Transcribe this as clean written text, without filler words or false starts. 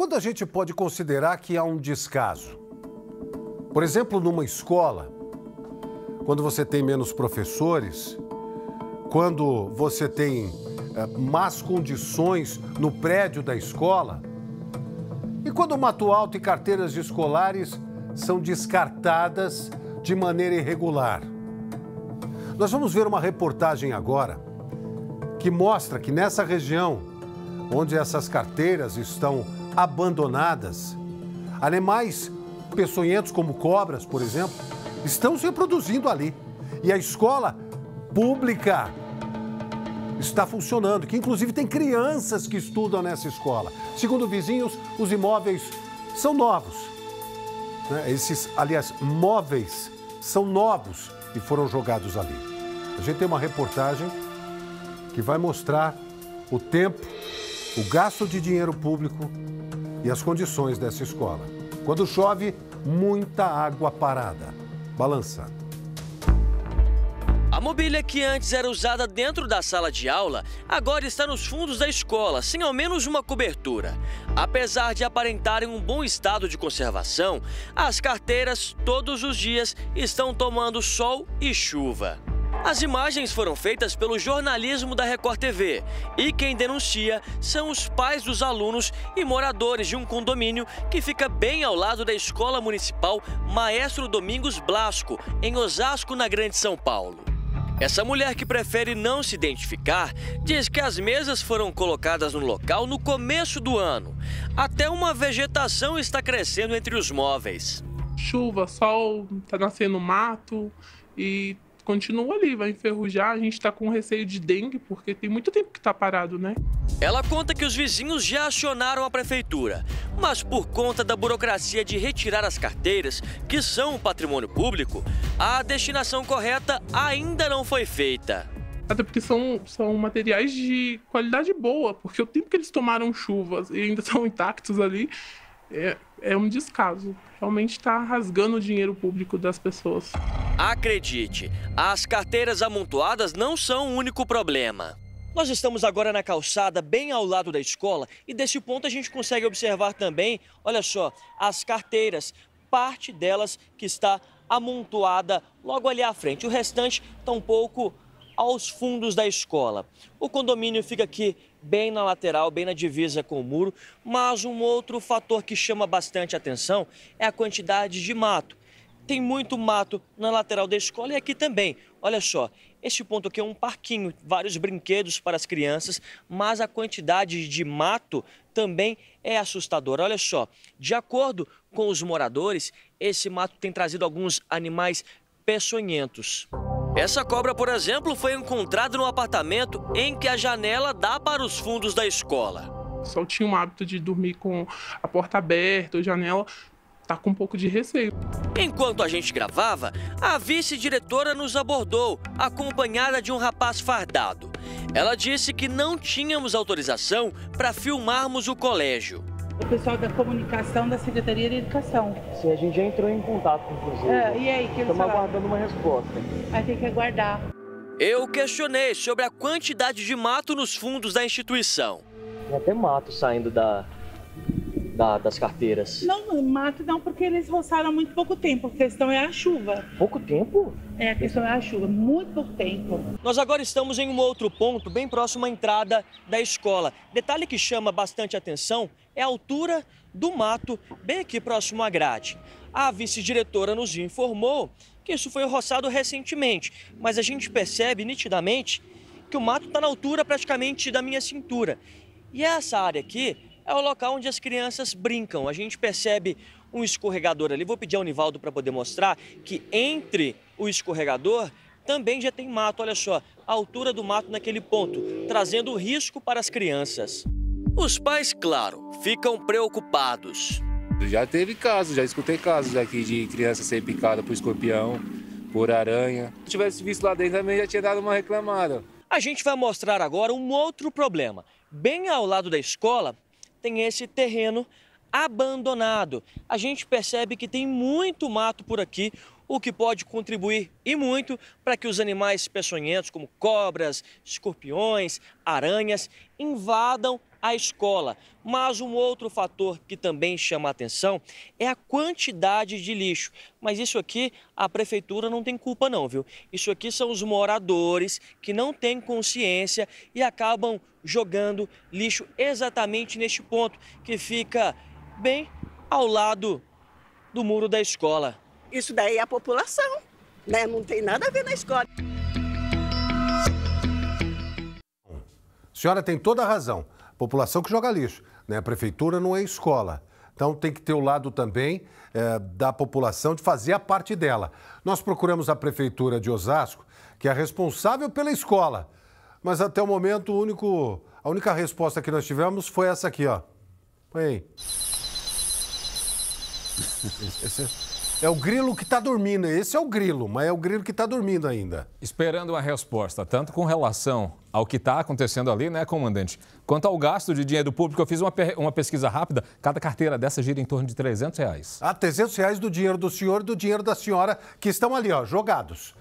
Quando a gente pode considerar que há um descaso? Por exemplo, numa escola, quando você tem menos professores, quando você tem más condições no prédio da escola, e quando o mato alto e carteiras escolares são descartadas de maneira irregular. Nós vamos ver uma reportagem agora que mostra que nessa região, onde essas carteiras estão abandonadas, animais peçonhentos como cobras, por exemplo, estão se reproduzindo ali. E a escola pública está funcionando, que inclusive tem crianças que estudam nessa escola. Segundo vizinhos, os imóveis são novos. Aliás, móveis são novos e foram jogados ali. A gente tem uma reportagem que vai mostrar o tempo, o gasto de dinheiro público e as condições dessa escola. Quando chove, muita água parada, balançando. A mobília que antes era usada dentro da sala de aula, agora está nos fundos da escola, sem ao menos uma cobertura. Apesar de aparentarem um bom estado de conservação, as carteiras todos os dias estão tomando sol e chuva. As imagens foram feitas pelo jornalismo da Record TV e quem denuncia são os pais dos alunos e moradores de um condomínio que fica bem ao lado da Escola Municipal Maestro Domingos Blasco, em Osasco, na Grande São Paulo. Essa mulher, que prefere não se identificar, diz que as mesas foram colocadas no local no começo do ano. Até uma vegetação está crescendo entre os móveis. Chuva, sol, tá nascendo mato e continua ali, vai enferrujar. A gente tá com receio de dengue, porque tem muito tempo que tá parado, né? Ela conta que os vizinhos já acionaram a prefeitura, mas por conta da burocracia de retirar as carteiras, que são um patrimônio público, a destinação correta ainda não foi feita. Até porque são materiais de qualidade boa, porque o tempo que eles tomaram chuvas e ainda estão intactos ali, é um descaso. Realmente está rasgando o dinheiro público das pessoas. Acredite, as carteiras amontoadas não são o único problema. Nós estamos agora na calçada, bem ao lado da escola, e desse ponto a gente consegue observar também, olha só, as carteiras, parte delas que está amontoada logo ali à frente. O restante está um pouco aos fundos da escola. O condomínio fica aqui bem na lateral, bem na divisa com o muro, mas um outro fator que chama bastante atenção é a quantidade de mato. Tem muito mato na lateral da escola e aqui também. Olha só, este ponto aqui é um parquinho, vários brinquedos para as crianças, mas a quantidade de mato também é assustadora. Olha só, de acordo com os moradores, esse mato tem trazido alguns animais peçonhentos. Essa cobra, por exemplo, foi encontrada no apartamento em que a janela dá para os fundos da escola. Só tinha o hábito de dormir com a porta aberta, a janela. Tá com um pouco de receio. Enquanto a gente gravava, a vice-diretora nos abordou, acompanhada de um rapaz fardado. Ela disse que não tínhamos autorização para filmarmos o colégio. O pessoal da comunicação da Secretaria de Educação. Sim, a gente já entrou em contato, inclusive. E aí, que eles Estamos falaram? aguardando uma resposta. Aí tem que aguardar. Eu questionei sobre a quantidade de mato nos fundos da instituição. Tem até mato saindo das carteiras. Não, mato não, porque eles roçaram há muito pouco tempo. A questão é a chuva. Pouco tempo? A questão é a chuva, muito pouco tempo. Nós agora estamos em um outro ponto, bem próximo à entrada da escola. Detalhe que chama bastante atenção é a altura do mato, bem aqui próximo à grade. A vice-diretora nos informou que isso foi roçado recentemente, mas a gente percebe nitidamente que o mato está na altura praticamente da minha cintura. E essa área aqui é o local onde as crianças brincam. A gente percebe um escorregador ali. Vou pedir ao Nivaldo para poder mostrar que entre o escorregador também já tem mato. Olha só, a altura do mato naquele ponto, trazendo risco para as crianças. Os pais, claro, ficam preocupados. Já teve casos, já escutei casos aqui de criança ser picada por escorpião, por aranha. Se tivesse visto lá dentro também já tinha dado uma reclamada. A gente vai mostrar agora um outro problema. Bem ao lado da escola tem esse terreno abandonado. A gente percebe que tem muito mato por aqui, o que pode contribuir e muito para que os animais peçonhentos, como cobras, escorpiões, aranhas, invadam a escola. Mas um outro fator que também chama a atenção é a quantidade de lixo. Mas isso aqui a prefeitura não tem culpa não, viu? Isso aqui são os moradores que não têm consciência e acabam jogando lixo exatamente neste ponto, que fica bem ao lado do muro da escola. Isso daí é a população, né? Não tem nada a ver na escola. A senhora tem toda a razão. A população que joga lixo, né? A prefeitura não é escola. Então tem que ter o lado também da população de fazer a parte dela. Nós procuramos a prefeitura de Osasco, que é responsável pela escola. Mas até o momento a única resposta que nós tivemos foi essa aqui, ó. Põe aí. Esse é o grilo que está dormindo. Esse é o grilo, mas é o grilo que está dormindo ainda. Esperando uma resposta, tanto com relação ao que está acontecendo ali, né, comandante, quanto ao gasto de dinheiro público. Eu fiz uma pesquisa rápida, cada carteira dessa gira em torno de R$300. Ah, R$300 do dinheiro do senhor e do dinheiro da senhora, que estão ali, ó, jogados.